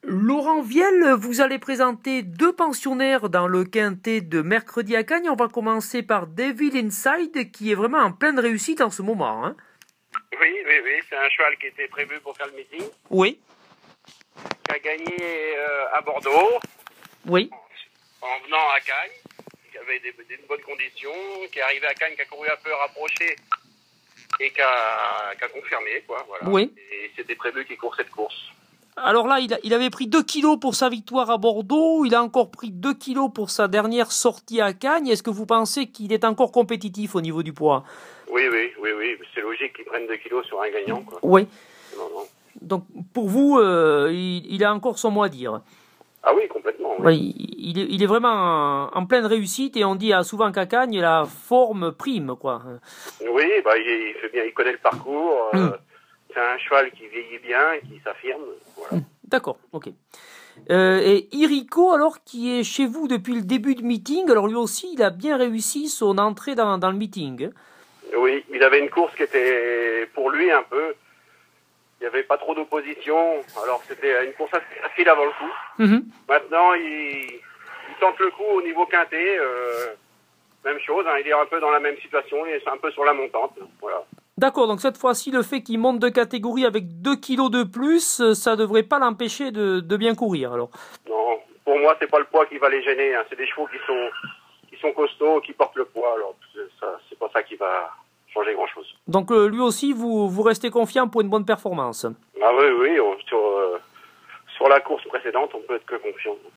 Laurent Viel, vous allez présenter deux pensionnaires dans le quintet de mercredi à Cagnes. On va commencer par Devil Inside, qui est vraiment en pleine réussite en ce moment. Hein. Oui, c'est un cheval qui était prévu pour faire le meeting, Oui, qui a gagné à Bordeaux, oui. en venant à Cagnes, qui avait des bonnes conditions, qui est arrivé à Cagnes, qui a couru un peu rapproché et qui a confirmé, quoi, voilà. Oui. Et c'était prévu qu'il court cette course. Alors là, il avait pris 2 kilos pour sa victoire à Bordeaux. Il a encore pris 2 kilos pour sa dernière sortie à Cagnes. Est-ce que vous pensez qu'il est encore compétitif au niveau du poids? Oui, c'est logique qu'ils prennent 2 kilos sur un gagnant, quoi. Oui. Non. Donc pour vous, il a encore son mot à dire. Ah oui, complètement. Oui. Oui, il est vraiment en pleine réussite et on dit souvent qu'à Cagnes, la forme prime, quoi. Oui, il fait bien, il connaît le parcours. C'est un cheval qui vieillit bien, qui s'affirme. Voilà. D'accord, ok. Et Irico, alors, qui est chez vous depuis le début du meeting, alors lui aussi, il a bien réussi son entrée dans le meeting. Oui, il avait une course qui était pour lui un peu. Il n'y avait pas trop d'opposition. Alors c'était une course assez facile avant le coup. Maintenant, il tente le coup au niveau quintet. Même chose, hein, il est un peu dans la même situation. Il est un peu sur la montante. Voilà. D'accord, donc cette fois-ci, le fait qu'il monte de catégorie avec 2 kilos de plus, ça devrait pas l'empêcher de bien courir, alors. Non, pour moi, c'est pas le poids qui va les gêner. Hein. C'est des chevaux qui sont costauds, qui portent le poids. Alors c'est pas ça qui va changer grand-chose. Donc lui aussi, vous restez confiant pour une bonne performance. Ah oui, sur la course précédente, on peut être que confiant.